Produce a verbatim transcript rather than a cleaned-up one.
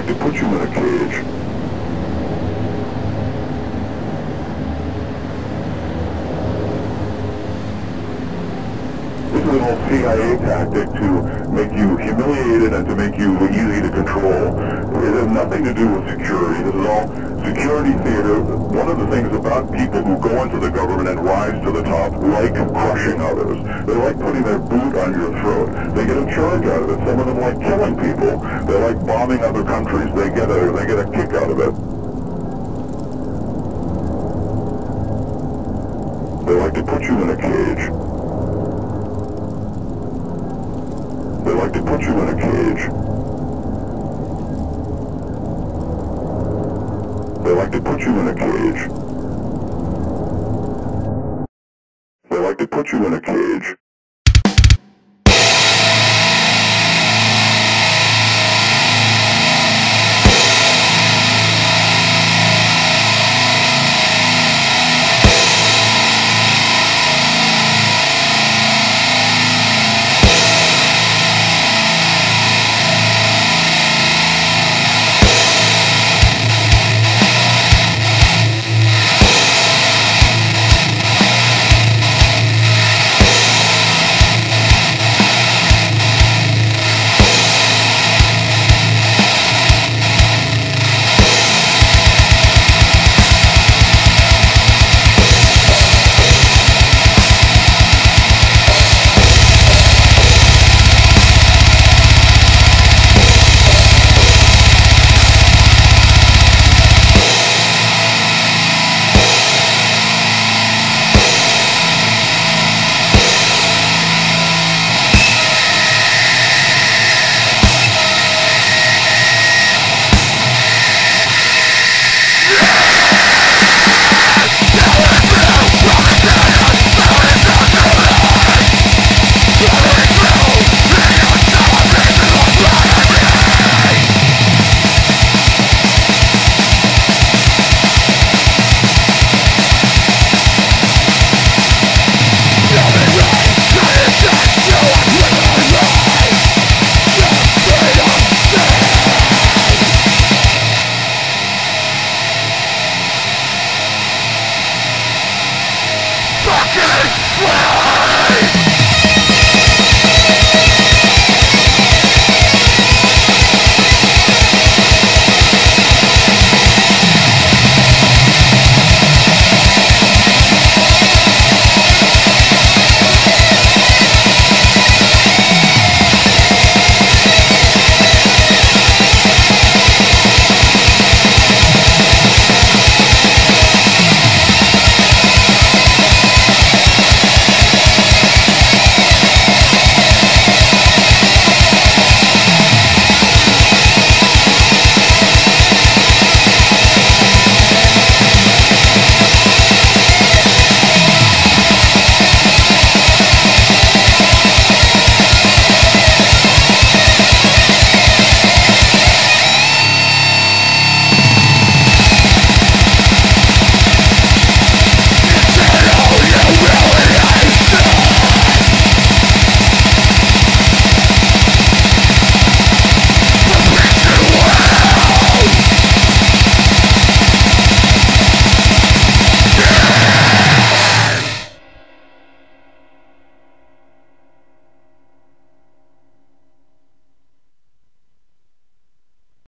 to put you in a cage. This is an old C I A tactic to make you humiliated and to make you easy to control. It has nothing to do with security. This is all security theater. One of the things about people who go into the government and rise to the top like crushing others. They like putting their boot on your throat. They get a charge out of it. Some of them like killing people. They like bombing other countries. They get a, they get a kick out of it. They like to put you in a cage. They like to put you in a cage. They like to put you in a cage. They like to put you in a cage.